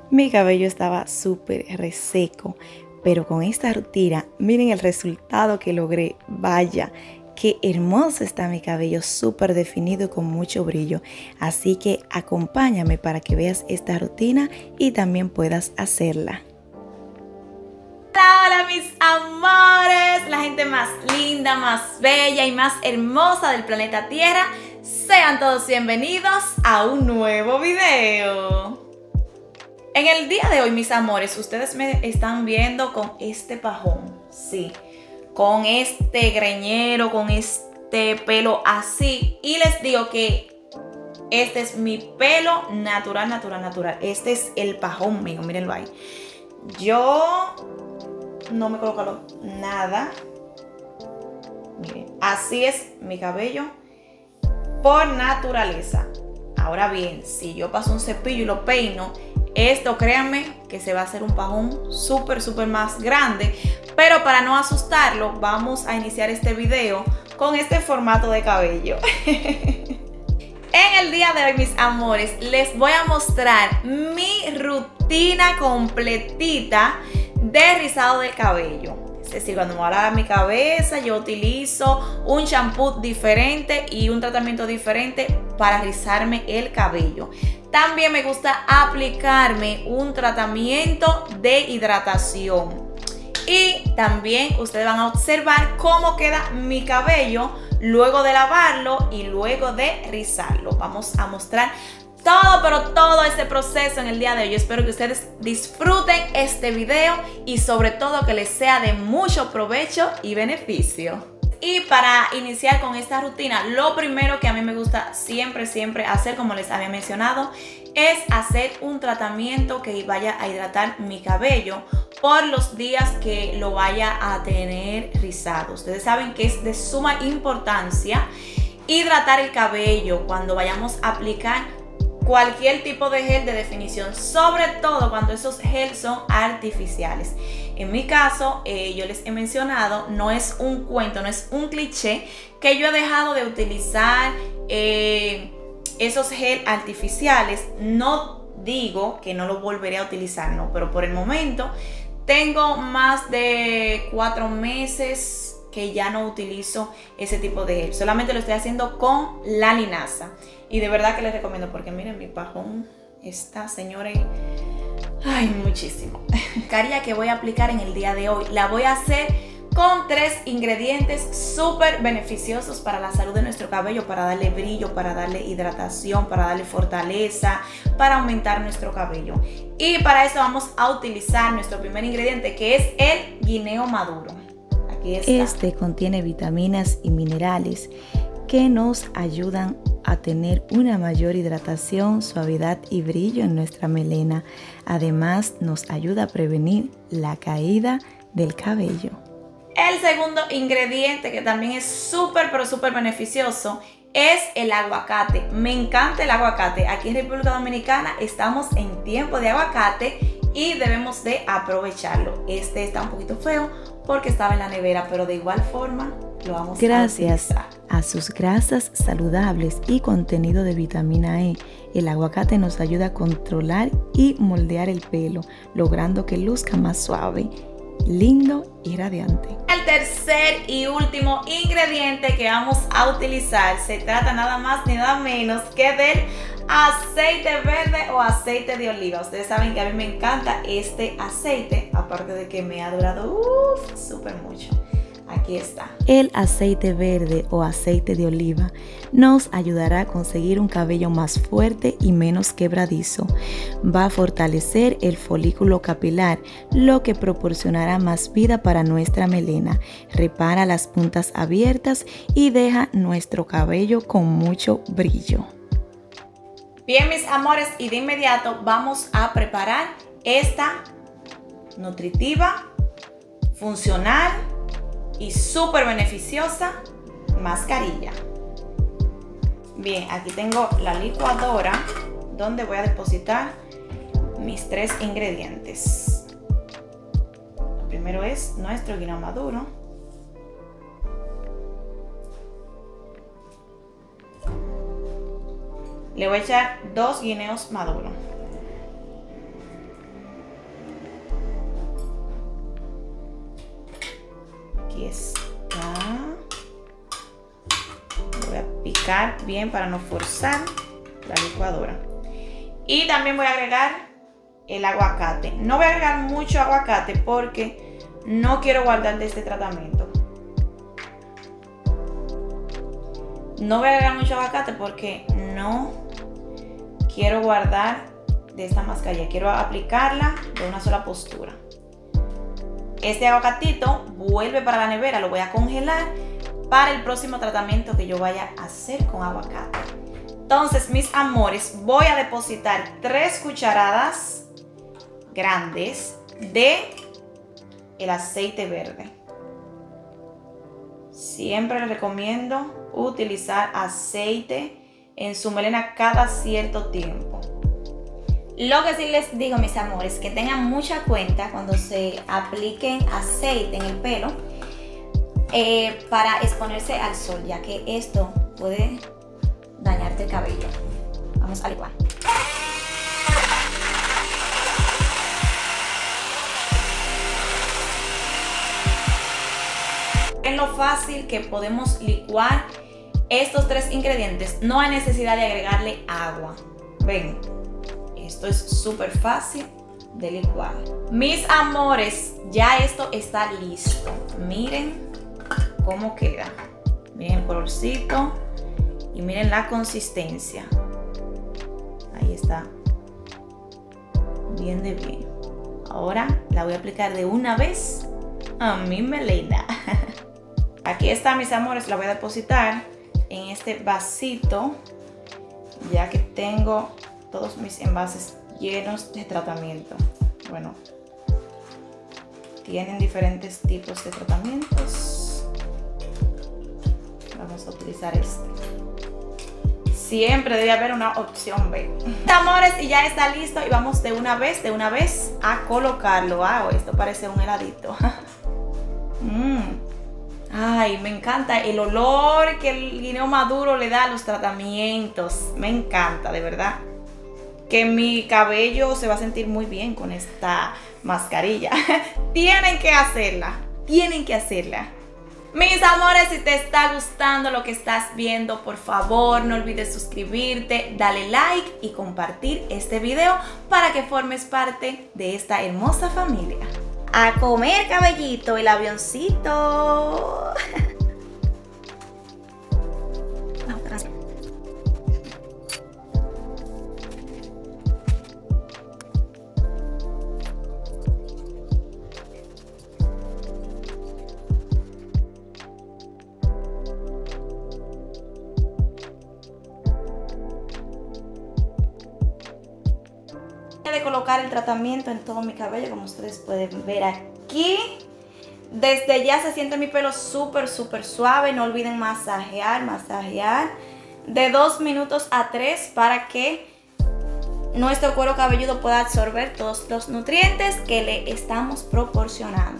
Mi cabello estaba súper reseco, pero con esta rutina, miren el resultado que logré. Vaya, qué hermoso está mi cabello, súper definido y con mucho brillo. Así que acompáñame para que veas esta rutina y también puedas hacerla. Hola, hola mis amores, la gente más linda, más bella y más hermosa del planeta Tierra. Sean todos bienvenidos a un nuevo video. En el día de hoy, mis amores, ustedes me están viendo con este pajón, sí, con este greñero, con este pelo así. Y les digo que este es mi pelo natural, natural, natural. Este es el pajón mío, mírenlo ahí. Yo no me coloco nada. Miren, así es mi cabello por naturaleza. Ahora bien, si yo paso un cepillo y lo peino, esto créanme que se va a hacer un pajón súper más grande. Pero para no asustarlo, vamos a iniciar este video con este formato de cabello. En el día de hoy, mis amores, les voy a mostrar mi rutina completita de rizado de cabello. Es decir, cuando me voy a lavar mi cabeza, yo utilizo un shampoo diferente y un tratamiento diferente para rizarme el cabello. También me gusta aplicarme un tratamiento de hidratación. Y también ustedes van a observar cómo queda mi cabello luego de lavarlo y luego de rizarlo. Vamos a mostrar todo, pero todo este proceso en el día de hoy. Yo espero que ustedes disfruten este video y sobre todo que les sea de mucho provecho y beneficio. Y para iniciar con esta rutina, lo primero que a mí me gusta siempre hacer, como les había mencionado, es hacer un tratamiento que vaya a hidratar mi cabello por los días que lo vaya a tener rizado. Ustedes saben que es de suma importancia hidratar el cabello cuando vayamos a aplicar cualquier tipo de gel de definición, sobre todo cuando esos gel son artificiales. En mi caso, yo les he mencionado, no es un cuento, no es un cliché, que yo he dejado de utilizar esos gel artificiales. No digo que no lo volveré a utilizar, no, pero por el momento tengo más de 4 meses que ya no utilizo ese tipo de gel. Solamente lo estoy haciendo con la linaza. Y de verdad que les recomiendo porque miren, mi pajón está, señores, ay, muchísimo. Carilla que voy a aplicar en el día de hoy, la voy a hacer con 3 ingredientes súper beneficiosos para la salud de nuestro cabello, para darle brillo, para darle hidratación, para darle fortaleza, para aumentar nuestro cabello. Y para eso vamos a utilizar nuestro primer ingrediente, que es el guineo maduro. Aquí está. Este contiene vitaminas y minerales que nos ayudan a tener una mayor hidratación, suavidad y brillo en nuestra melena. Además, nos ayuda a prevenir la caída del cabello. El segundo ingrediente, que también es súper beneficioso, es el aguacate. Me encanta el aguacate. Aquí en República Dominicana estamos en tiempo de aguacate y debemos de aprovecharlo. Este está un poquito feo porque estaba en la nevera, pero de igual forma lo vamos a utilizar. Gracias a sus grasas saludables y contenido de vitamina E, el aguacate nos ayuda a controlar y moldear el pelo, logrando que luzca más suave, lindo y radiante. El tercer y último ingrediente que vamos a utilizar se trata nada más ni nada menos que del aceite verde o aceite de oliva. Ustedes saben que a mí me encanta este aceite, aparte de que me ha durado súper mucho. Aquí está. El aceite verde o aceite de oliva nos ayudará a conseguir un cabello más fuerte y menos quebradizo. Va a fortalecer el folículo capilar, lo que proporcionará más vida para nuestra melena. Repara las puntas abiertas y deja nuestro cabello con mucho brillo. Bien, mis amores, y de inmediato vamos a preparar esta nutritiva, funcional y súper beneficiosa mascarilla. Bien, aquí tengo la licuadora donde voy a depositar mis 3 ingredientes. Lo primero es nuestro guineo maduro. Le voy a echar 2 guineos maduros. Ahí está. Voy a picar bien para no forzar la licuadora. Y también voy a agregar el aguacate. No voy a agregar mucho aguacate porque no quiero guardar de este tratamiento. No voy a agregar mucho aguacate porque no quiero guardar de esta mascarilla. Quiero aplicarla de una sola postura. Este aguacatito vuelve para la nevera. Lo voy a congelar para el próximo tratamiento que yo vaya a hacer con aguacate. Entonces, mis amores, voy a depositar 3 cucharadas grandes de el aceite verde. Siempre les recomiendo utilizar aceite en su melena cada cierto tiempo. Lo que sí les digo, mis amores, que tengan mucha cuenta cuando se apliquen aceite en el pelo para exponerse al sol, ya que esto puede dañarte el cabello. Vamos a licuar. Es lo fácil que podemos licuar estos 3 ingredientes. No hay necesidad de agregarle agua. Ven, esto es súper fácil de licuar. Mis amores, ya esto está listo. Miren cómo queda. Miren el colorcito y miren la consistencia. Ahí está. Bien de bien. Ahora la voy a aplicar de una vez a mi melena. Aquí está, mis amores, la voy a depositar en este vasito, ya que tengo todos mis envases llenos de tratamiento. Bueno, tienen diferentes tipos de tratamientos. Vamos a utilizar este. Siempre debe haber una opción B. Amores, y ya está listo y vamos de una vez a colocarlo. Wow, esto parece un heladito. Ay, me encanta el olor que el guineo maduro le da a los tratamientos. Me encanta, de verdad. Que mi cabello se va a sentir muy bien con esta mascarilla. Tienen que hacerla. Tienen que hacerla. Mis amores, si te está gustando lo que estás viendo, por favor no olvides suscribirte, darle like y compartir este video para que formes parte de esta hermosa familia. A comer, cabellito, el avioncito. De colocar el tratamiento en todo mi cabello, como ustedes pueden ver aquí. Desde ya se siente mi pelo súper suave. No olviden masajear de 2 minutos a 3 para que nuestro cuero cabelludo pueda absorber todos los nutrientes que le estamos proporcionando.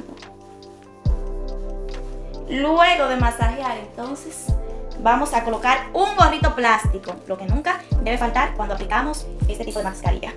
Luego de masajear, entonces vamos a colocar un gorrito plástico, lo que nunca debe faltar cuando aplicamos este tipo de mascarilla.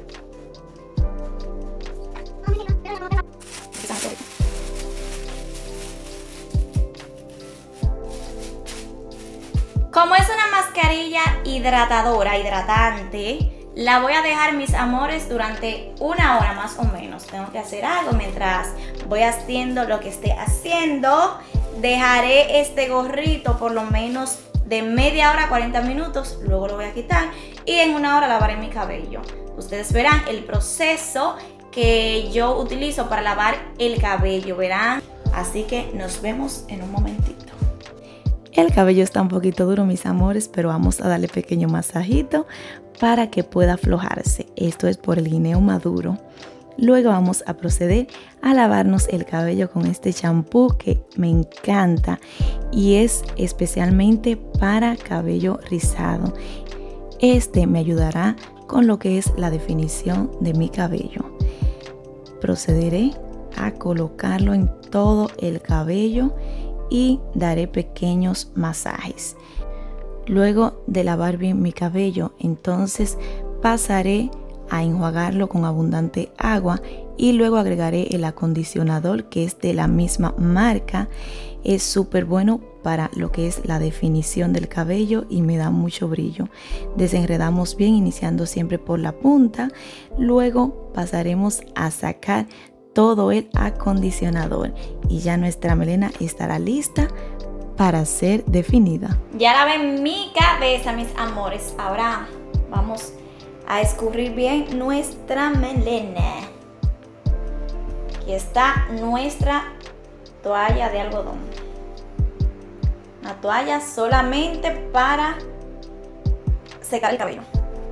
Como es una mascarilla hidratante, la voy a dejar, mis amores, durante 1 hora más o menos. Tengo que hacer algo mientras voy haciendo lo que esté haciendo. Dejaré este gorrito por lo menos de media hora a 40 minutos, luego lo voy a quitar y en 1 hora lavaré mi cabello. Ustedes verán el proceso que yo utilizo para lavar el cabello, verán. Así que nos vemos en un momentito. El cabello está un poquito duro, mis amores, pero vamos a darle pequeño masajito para que pueda aflojarse. Esto es por el guineo maduro. Luego vamos a proceder a lavarnos el cabello con este champú que me encanta y es especialmente para cabello rizado. Este me ayudará con lo que es la definición de mi cabello. Procederé a colocarlo en todo el cabello y daré pequeños masajes. Luego de lavar bien mi cabello, entonces pasaré a enjuagarlo con abundante agua y luego agregaré el acondicionador, que es de la misma marca. Es súper bueno para lo que es la definición del cabello y me da mucho brillo. Desenredamos bien, iniciando siempre por la punta. Luego pasaremos a sacar todo el acondicionador y ya nuestra melena estará lista para ser definida. Ya lavé mi cabeza, mis amores. Ahora vamos a escurrir bien nuestra melena. Aquí está nuestra toalla de algodón. Una toalla solamente para secar el cabello.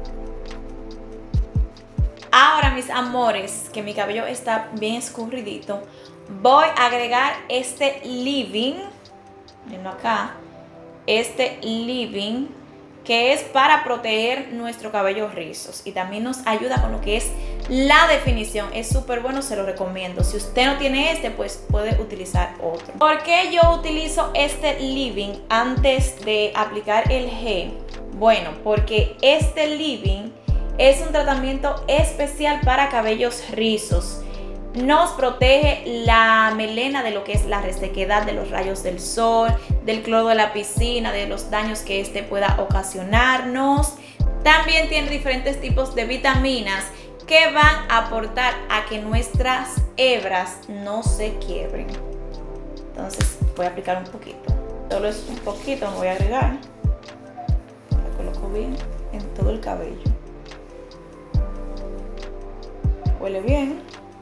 Ahora, mis amores, que mi cabello está bien escurridito, voy a agregar este leave-in. Mirenlo acá. Este leave-in, que es para proteger nuestro cabello rizos y también nos ayuda con lo que es la definición. Es súper bueno, se lo recomiendo. Si usted no tiene este, pues puede utilizar otro. ¿Por qué yo utilizo este leave-in antes de aplicar el gel? Bueno, porque este leave-in es un tratamiento especial para cabellos rizos. Nos protege la melena de lo que es la resequedad, de los rayos del sol, del cloro de la piscina, de los daños que este pueda ocasionarnos. También tiene diferentes tipos de vitaminas que van a aportar a que nuestras hebras no se quiebren. Entonces voy a aplicar un poquito. Solo es un poquito, me voy a agregar. Lo coloco bien en todo el cabello. Huele bien.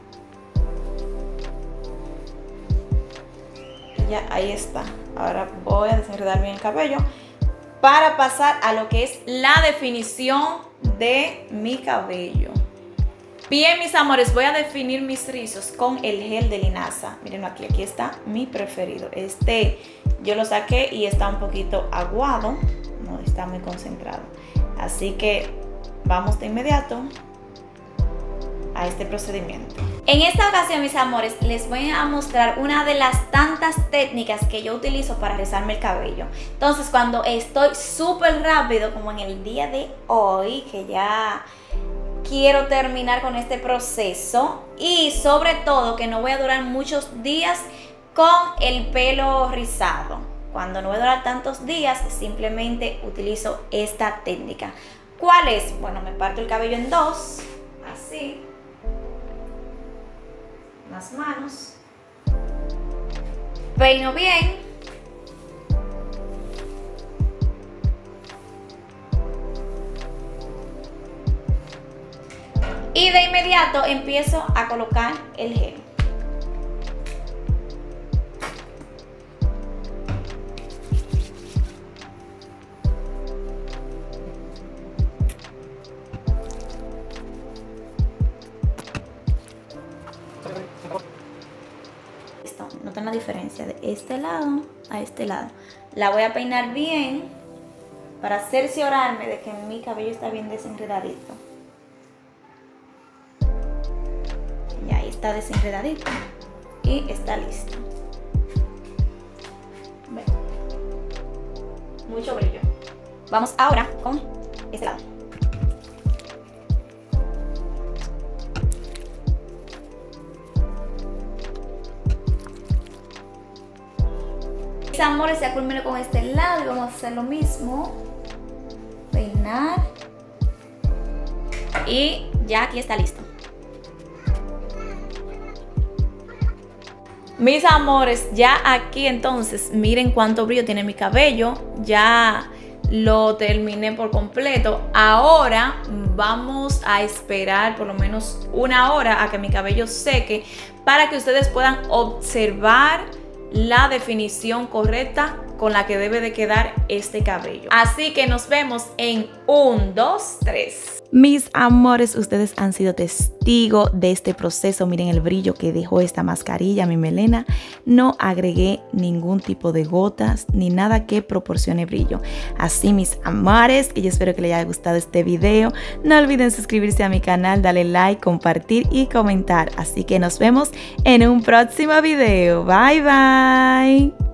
Ya, ahí está. Ahora voy a desenredar bien el cabello para pasar a lo que es la definición de mi cabello. Bien, mis amores, voy a definir mis rizos con el gel de linaza. Miren aquí, aquí está mi preferido. Este yo lo saqué y está un poquito aguado, no está muy concentrado. Así que vamos de inmediato a este procedimiento. En esta ocasión, mis amores, les voy a mostrar una de las tantas técnicas que yo utilizo para rizarme el cabello. Entonces, cuando estoy súper rápido, como en el día de hoy, que ya quiero terminar con este proceso, y sobre todo que no voy a durar muchos días con el pelo rizado. Cuando no voy a durar tantos días, simplemente utilizo esta técnica. ¿Cuál es? Bueno, me parto el cabello en dos, así. Las manos, peino bien, y de inmediato empiezo a colocar el gel. Notan la diferencia de este lado a este lado. La voy a peinar bien para cerciorarme de que mi cabello está bien desenredadito. Y ahí está desenredadito y está listo. Ven. Mucho brillo. Vamos ahora con este lado. Mis amores, ya culmino con este lado y vamos a hacer lo mismo. Peinar. Y ya aquí está listo. Mis amores, ya aquí entonces, miren cuánto brillo tiene mi cabello. Ya lo terminé por completo. Ahora vamos a esperar por lo menos una hora a que mi cabello seque para que ustedes puedan observar la definición correcta con la que debe de quedar este cabello. Así que nos vemos en 1, 2, 3. Mis amores, ustedes han sido testigos de este proceso. Miren el brillo que dejó esta mascarilla, mi melena. No agregué ningún tipo de gotas ni nada que proporcione brillo. Así, mis amores, que yo espero que les haya gustado este video. No olviden suscribirse a mi canal, darle like, compartir y comentar. Así que nos vemos en un próximo video. Bye, bye.